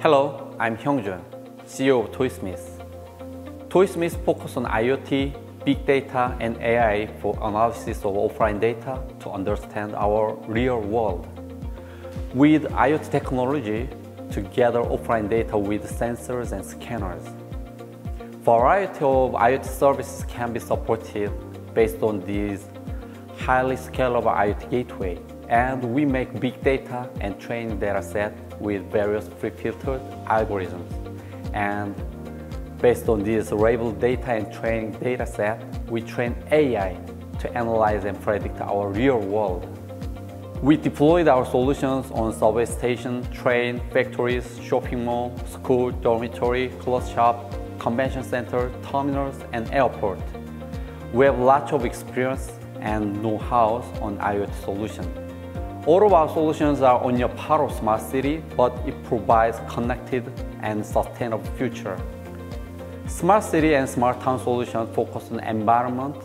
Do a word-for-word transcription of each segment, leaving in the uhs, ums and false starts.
Hello, I'm Hyungjun, C E O of ToySmith. ToySmith focuses on IoT, big data, and A I for analysis of offline data to understand our real world. With IoT technology, to gather offline data with sensors and scanners. Variety of IoT services can be supported based on these highly scalable IoT gateway. And we make big data and training data set with various pre-filtered algorithms. And based on this available data and training data set, we train A I to analyze and predict our real world. We deployed our solutions on subway station, train, factories, shopping mall, school, dormitory, clothes shop, convention center, terminals, and airport. We have lots of experience and know-how on IoT solutions. All of our solutions are only a part of smart city, but it provides connected and sustainable future. Smart city and smart town solutions focus on environment,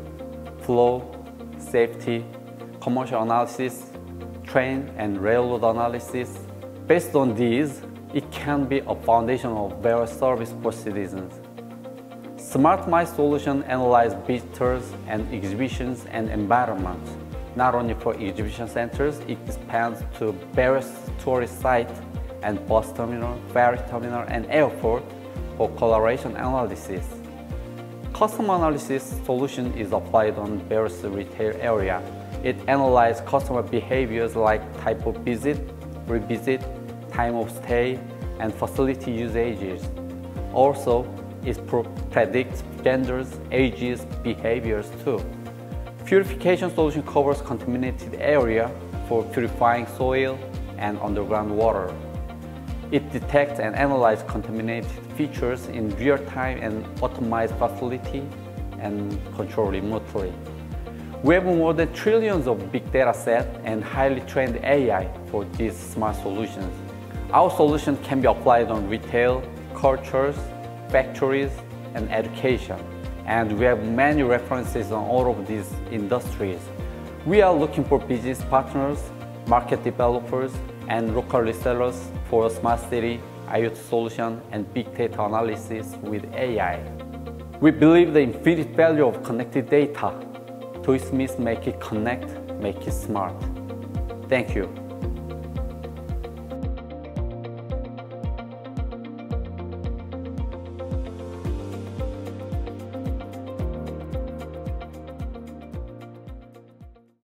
flow, safety, commercial analysis, train and railroad analysis. Based on these, it can be a foundation of various services for citizens. Smart Mice solution analyze visitors and exhibitions and environments. Not only for exhibition centers, it expands to various tourist sites and bus terminal, ferry terminal, and airport for coloration analysis. Custom analysis solution is applied on various retail area. It analyzes customer behaviors like type of visit, revisit, time of stay, and facility usages. Also, it predicts genders, ages, behaviors too. Purification solution covers contaminated area for purifying soil and underground water. It detects and analyzes contaminated features in real time and automates facility and control remotely. We have more than trillions of big data set and highly trained A I for these smart solutions. Our solution can be applied on retail, cultures, factories, and education. And we have many references on all of these industries. We are looking for business partners, market developers, and local resellers for a smart city, IoT solution, and big data analysis with A I. We believe the infinite value of connected data. ToySmith make it connect, make it smart. Thank you.